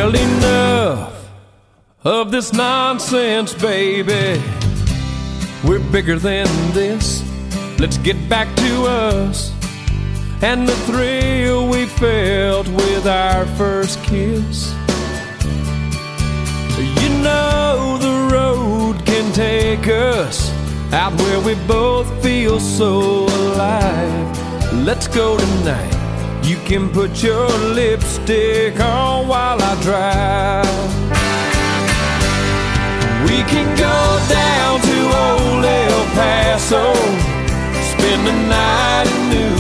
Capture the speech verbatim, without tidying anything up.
Well, enough of this nonsense, baby. We're bigger than this. Let's get back to us and the thrill we felt with our first kiss. You know the road can take us out where we both feel so alive. Let's go tonight. You can put your lipstick on while I drive. We can go down to old El Paso, spend the night in New